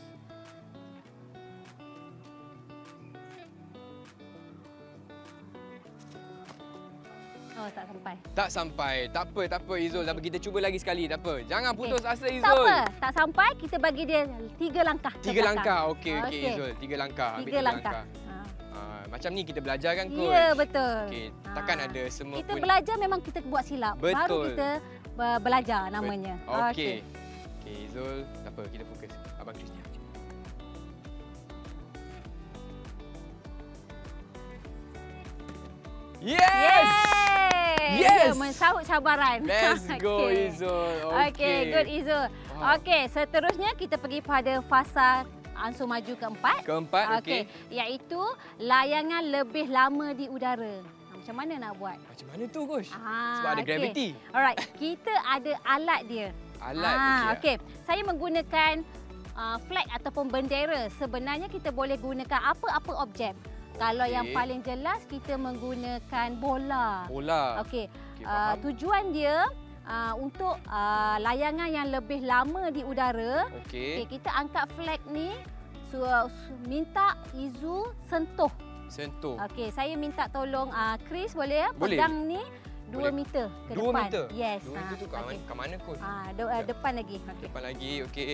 Oh, tak sampai. Tak sampai. Tak apa, tak apa Izul. Tak apa, kita cuba lagi sekali. Tak apa. Jangan putus okay. asa Izul. Tak apa. Tak sampai, kita bagi dia tiga langkah. Tiga langkah. Okey, okey okay. Izul. Tiga langkah. Tiga, tiga langkah. langkah. Uh, macam ni kita belajar kan, Coach? Ya, betul. Okay. Takkan ha. ada semua kita pun. belajar memang kita buat silap. Betul. Baru kita belajar namanya. Okey. Okey, okay, Izul. Tak apa, kita fokus. Abang Chris ni. Yes! Yeay! Yes! Ya, mensahut cabaran. Let's go, okay. Izul. Okey, okay, good Izul. Wow. Okey, seterusnya kita pergi pada fasa ansur maju keempat. Keempat, okey. Okay. Iaitu layangan lebih lama di udara. Macam mana nak buat? Macam mana tu, Coach? Ah, sebab ada okay. gravity. Alright, kita ada alat dia. Alat, ah, okey. Okay. Saya menggunakan uh, flag ataupun bendera. Sebenarnya kita boleh gunakan apa-apa objek. Okay. Kalau yang paling jelas kita menggunakan bola. Bola. Okey. Okay, uh, tujuan dia uh, untuk uh, layangan yang lebih lama di udara. Okey. Okay, kita angkat flag ni, so, minta Izu sentuh. Sentuh. Okey, saya minta tolong uh, Chris boleh ya boleh. pegang ni dua meter ke dua depan. dua meter. Yes. dua meter tu kat okay. mana, kat mana Coach? Ah, de uh, depan lagi. Okay. Depan lagi. Okey.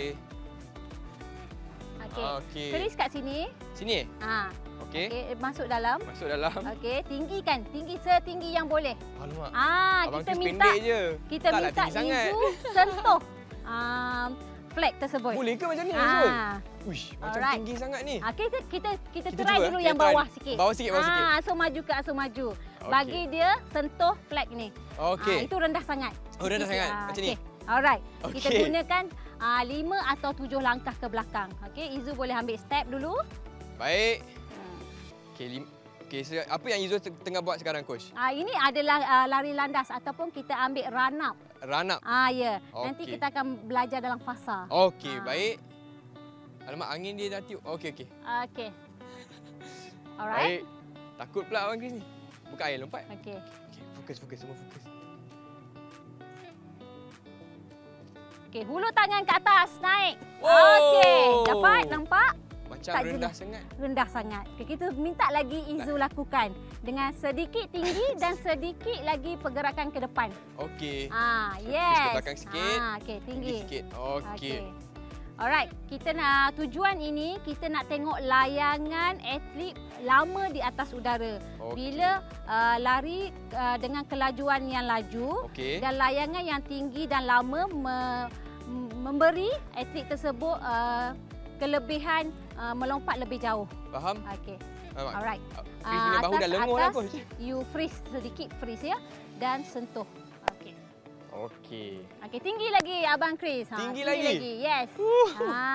Okey. Okay. Chris kat sini. Sini. Ah. Okey. Okay, masuk dalam. Masuk dalam. Okey, tinggikan. Tinggi setinggi yang boleh. Alamak. Ah, Abang kita Chris minta pendek je. Kita Taklah minta Izu sentuh um, flag tersebut. Boleh ke macam ni, Izul? Ah. Uish, macam Alright. tinggi sangat ni. Ah, kita kita kita, kita try dulu kita yang try. bawah sikit. Bawah sikit, bawah ah, sikit. Asuh maju ke asuh maju. Okay. Bagi dia sentuh flag ni. Okey. Ah, itu rendah sangat. Oh, rendah sangat. Ah, macam okay. ni. Alright. Okay. Kita gunakan uh, lima atau tujuh langkah ke belakang. Okey, Izu boleh ambil step dulu. Baik. Hmm. Okey, lim- Okey, so, apa yang Izul tengah buat sekarang, Coach? Ah, ini adalah uh, lari landas ataupun kita ambil run up. Run up? Ah, ya. Okay. Nanti kita akan belajar dalam fasa. Okey, ah. baik. Alamak, angin dia dah tiup. Okey, okey. Okey. Alright. Baik. Takut pula Abang Chris ni. Buka air, lompat. Okey. Okey, fokus, fokus. Semua fokus. Okey, hulur tangan ke atas, naik. Oh. Okey, dapat? Nampak? Macam tak rendah jelas. sangat. Rendah sangat. Okay, kita minta lagi Izu lakukan dengan sedikit tinggi dan sedikit lagi pergerakan ke depan. Okey. Ah, so, yes. Ke belakang sikit. Ah, okey, tinggi. Tinggi sikit. Okey. Okay. Alright, kita nak tujuan ini kita nak tengok layangan atlet lama di atas udara. Okay. Bila uh, lari uh, dengan kelajuan yang laju okay. dan layangan yang tinggi dan lama me, memberi atlet tersebut uh, kelebihan uh, melompat lebih jauh. Faham? Okey. Faham. Alright. Freeze punya bahu dah lengur dah, Coach. You freeze sedikit freeze ya dan sentuh. Okey. Okey. Okey, tinggi lagi Abang Chris. Ha, tinggi, tinggi lagi. lagi. Yes. Uh. Ha.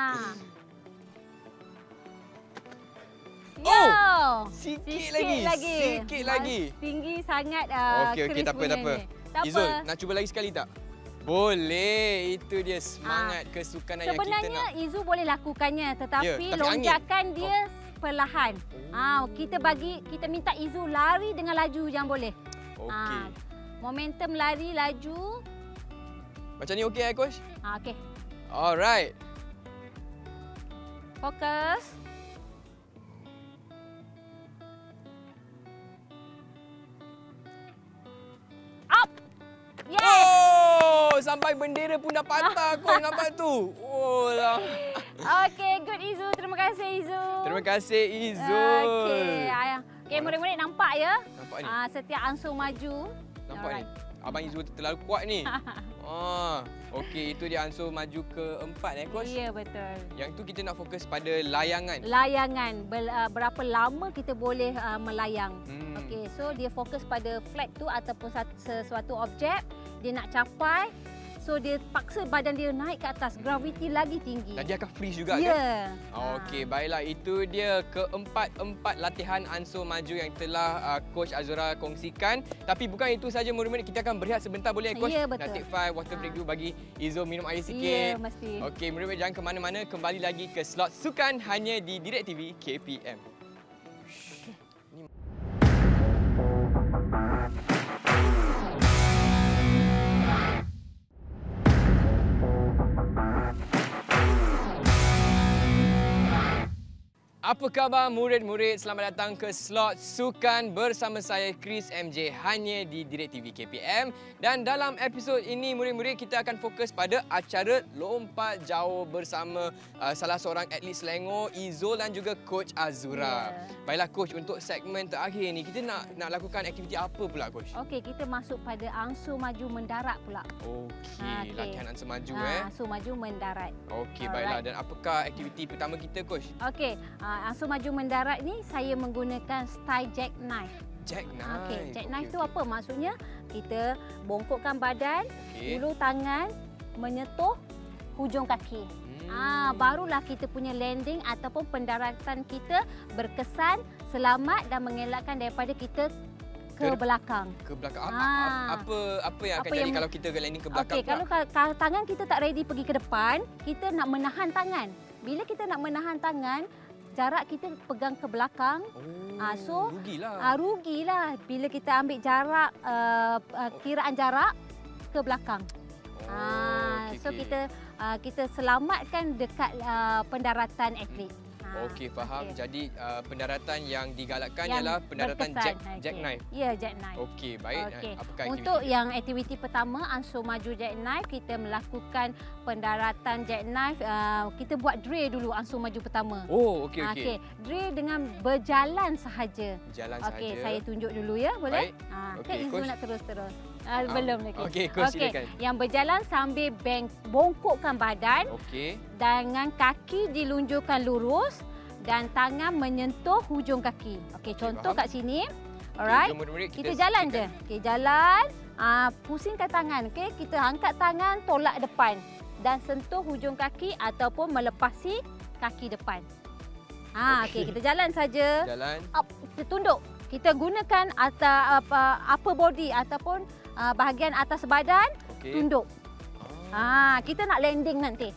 Oh, Yo. sikit, sikit lagi. lagi. Sikit lagi. Tinggi sangat uh, Okey, okey, Chris tak apa, tak apa. ni. Tak Izul, apa. nak cuba lagi sekali tak? Boleh. Itu dia semangat ha. kesukanan yang kita nak. Sebenarnya Izu boleh lakukannya tetapi, ya, tapi lonjakan angin. dia oh. perlahan. Ah, oh. ha, kita bagi kita minta Izu lari dengan laju yang boleh. Okey. Ha, momentum lari laju. Macam ni okey eh, Coach? Ha, okey. Alright. Fokus. Up. Yes. Oh, sampai bendera pun dah patah kau nampak tu. Oh lah. Okey, good Izu. Terima kasih Izu. Terima kasih Izul. Okey, ayah. Okey, murid-murid nampak ya? Nampak ni. Ah, setiap ansur maju. Nampak Alright. ni. Abang Izul terlalu kuat ni. Ah, okey, itu dia ansur maju keempat eh, Coach. Ya, betul. Yang tu kita nak fokus pada layangan. Layangan, berapa lama kita boleh uh, melayang. Hmm. Okey, so dia fokus pada flag tu ataupun sesuatu objek dia nak capai. So dia paksa badan dia naik ke atas, graviti lagi tinggi. Dan dia akan freeze juga yeah. kan? Okey, baiklah, itu dia keempat-empat latihan ansur maju yang telah uh, Coach Azura kongsikan. Tapi bukan itu saja murid-murid, kita akan berehat sebentar boleh Coach? Ya, betul. Nak take five water break dulu bagi Izul minum air sikit. Ya, mesti. Okey, murid-murid jangan ke mana-mana, kembali lagi ke slot sukan hanya di Direct T V K P M. Apa khabar murid-murid? Selamat datang ke slot sukan bersama saya Chris M J hanya di Direct T V K P M. Dan dalam episod ini murid-murid kita akan fokus pada acara lompat jauh bersama uh, salah seorang atlet Selangor, Izul dan juga Coach Azura. Yeah. Baiklah Coach, untuk segmen terakhir ni kita nak nak lakukan aktiviti apa pula Coach? Okey, kita masuk pada ansur maju mendarat pula. Okey, ha, okay. latihan ansur maju ha, eh. Ansur maju mendarat. Okey, baiklah. Dan apakah aktiviti pertama kita Coach? Okey, uh, ansur maju mendarat ni saya menggunakan style jackknife. Jackknife. Okey, jackknife okay, tu okay. apa maksudnya? Kita bongkokkan badan, okay. ulu tangan menyentuh hujung kaki. Hmm. Ah, barulah kita punya landing ataupun pendaratan kita berkesan, selamat dan mengelakkan daripada kita ke Ter belakang. Ke belakang. Apa ah. apa apa yang apa akan yang jadi kalau kita landing ke belakang? Okey, kalau, kalau tangan kita tak ready pergi ke depan, kita nak menahan tangan. Bila kita nak menahan tangan, jarak kita pegang ke belakang. Oh, uh, so rugilah. Uh, rugilah bila kita ambil jarak uh, uh, kiraan jarak ke belakang. Oh, uh, okay, so okay. kita uh, kita selamatkan dekat uh, pendaratan atlet. Okey, faham. Okay. Jadi uh, pendaratan yang digalakkan yang ialah pendaratan jack, okay. jackknife. Ya, jackknife. Okey, baik. Okay. Apakah Untuk aktiviti? yang aktiviti pertama, ansur maju jackknife, kita melakukan pendaratan jackknife. Uh, kita buat drill dulu ansur maju pertama. Oh, okey okey. Okey, drill dengan berjalan sahaja. Jalan sahaja. Okey, saya tunjuk dulu ya, boleh? Baik. Ha, okay, ke Izul coach. nak terus-terus? Ah, belum lagi. Okey, coach okay. silakan. Yang berjalan sambil beng, bongkokkan badan. Okey. Dengan kaki dilunjurkan lurus dan tangan menyentuh hujung kaki. Okey, contoh faham. kat sini. Alright. Okay, kita, kita jalan je. Okey, jalan. Ah, pusingkan tangan. Okey, kita angkat tangan, tolak depan dan sentuh hujung kaki ataupun melepasi kaki depan. Ah, okey, okay, kita jalan saja. Jalan. Up, kita tunduk. Kita gunakan atas apa upper body ataupun uh, bahagian atas badan, okay. Tunduk. Ah. ah, kita nak landing nanti.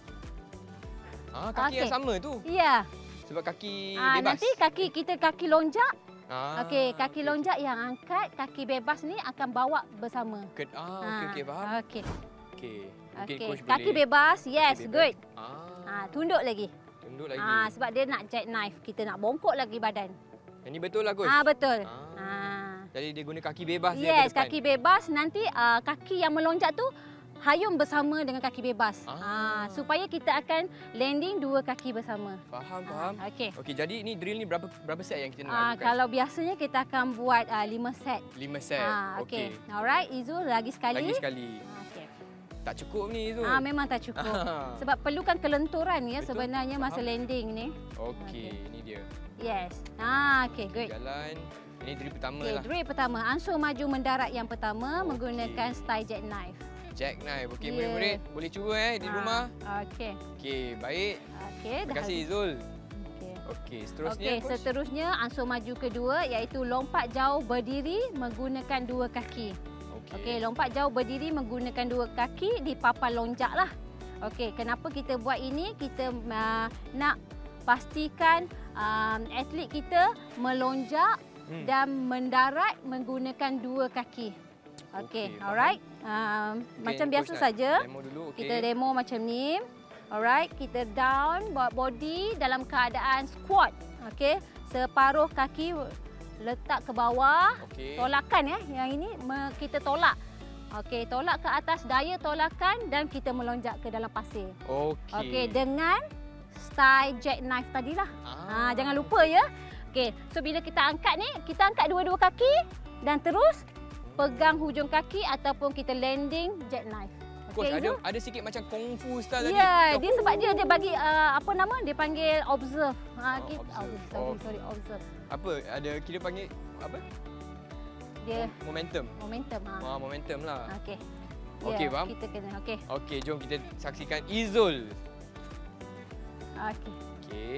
Ah, kaki okay. yang sama tu. Ya. Yeah. Sebab kaki ah, bebas. Nanti kaki kita kaki lonjak. Ah, okey, kaki okay. lonjak yang angkat, kaki bebas ni akan bawa bersama. Ke, ah, okey okey faham. Okey. Okey. Okey, coach kaki boleh. bebas. Yes, kaki bebas. good. Ah. ah, tunduk lagi. Tunduk lagi. Ah, sebab dia nak jackknife, kita nak bongkok lagi badan. Ini betul lah coach. Ah, betul. Ah. Ah. Jadi dia guna kaki bebas yes, dia ke depan. Yes, kaki bebas nanti uh, kaki yang melonjak tu hayum bersama dengan kaki bebas. Ah. Ah, supaya kita akan landing dua kaki bersama. Faham, faham. Ah, okey. Okey, jadi ni drill ni berapa berapa set yang kita nak ah, lakukan? Kalau biasanya kita akan buat uh, lima set. lima set. Ah, okey. Okey. Alright, Izul lagi sekali. Lagi sekali. Ah, okey. Tak cukup ni Izul. Ah, memang tak cukup. Sebab perlukan kelenturan ya betul, sebenarnya faham. masa landing ni. Okey, okay. Ini dia. Yes. Ah, okey, good. Jalan. Ini drill pertama okay, lah. Drill pertama, ansur maju mendarat yang pertama okay. menggunakan style jackknife. Jackknife. Okey, yeah. murid-murid boleh cuba eh di ah, rumah. Okey. Okey, baik. Okey, terima kasih Izul. Okey. Okey, seterusnya Okey, seterusnya ansur maju kedua iaitu lompat jauh berdiri menggunakan dua kaki. Okey, okay, lompat jauh berdiri menggunakan dua kaki di papan lonjak lah. Okey, kenapa kita buat ini? Kita uh, nak pastikan um, atlet kita melonjak hmm. dan mendarat menggunakan dua kaki. Okey, okay, alright. Um, okay, macam biasa saja. Okay. Kita demo macam ni. Alright, kita down, bawa body dalam keadaan squat. Okey, separuh kaki letak ke bawah. Okay. Tolakan ya. Yang ini kita tolak. Okey, tolak ke atas, daya tolakan dan kita melonjak ke dalam pasir. Okey. Okey, dengan style jackknife tadilah. Ah. Ha, jangan lupa ya. Okey, so bila kita angkat ni, kita angkat dua-dua kaki dan terus pegang hujung kaki ataupun kita landing jackknife. Coach, okay, ada ada sikit macam kung fu style tadi. Ya, dia sebab dia dia bagi uh, apa nama? Dia panggil observe. Ha, oh, kita observe. oh, sorry, oh. sorry, observe. Apa? Ada kira panggil apa? Dia momentum. Momentum. Ha. Ah, momentum lah. Okey. Okey, ya, faham? Kita kena. Okey. Okey, jom kita saksikan Izul. Okey. Okey.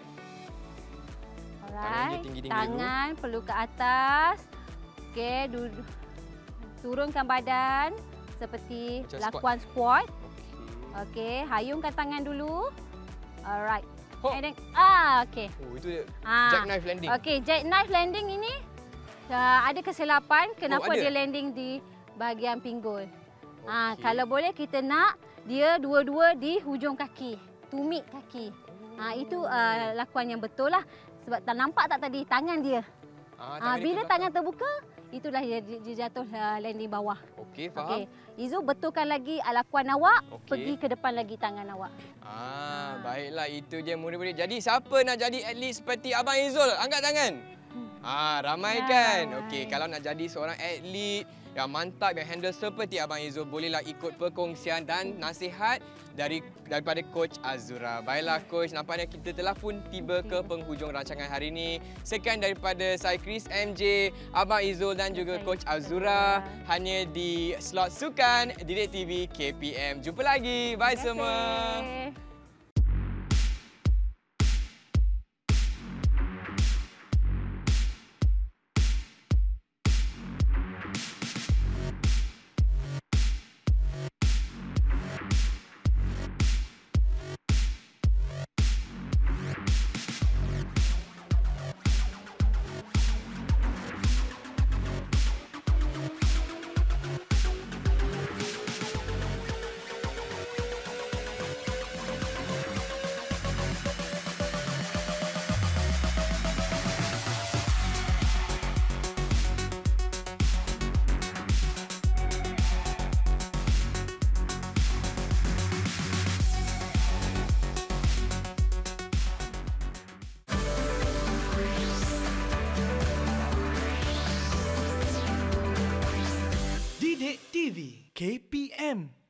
Alright. Tinggi -tinggi Tangan dulu. Perlu ke atas. Okey, duduk. Turunkan badan seperti macam lakuan squat. Okey, okay, hayungkan tangan dulu. Alright. Oh. And then, ah, okey. Oh, itu ah. jackknife landing. Okey, jackknife landing ini uh, ada kesilapan. Kenapa oh, dia landing di bahagian pinggul? Okay. Ah, kalau boleh kita nak dia dua-dua di hujung kaki. tumit kaki. Ha, itu uh, lakuan yang betul lah. Sebab tak nampak tak tadi tangan dia. Ah, Ha, bila tangan terbuka, itulah dia, dia jatuh uh, landing bawah. Okey, faham. Okey. Izu betulkan lagi lakuan awak, Okey. pergi ke depan lagi tangan awak. Ah, baiklah, itu dia murid-murid. Jadi siapa nak jadi atlet seperti Abang Izul? Angkat tangan. Ah, ramai Ya, kan? ramai. Okey, kalau nak jadi seorang atlet yang mantap, yang handle seperti Abang Izul, bolehlah ikut perkongsian dan nasihat dari daripada Coach Azura. Baiklah Coach, nampaknya kita telah pun tiba ke penghujung rancangan hari ini. Sekian daripada saya Chris M J, Abang Izul dan juga Saya Coach Azura. Azura hanya di slot sukan Didik T V K P M. Jumpa lagi. Bye Terima semua. kasih. Didik T V K P M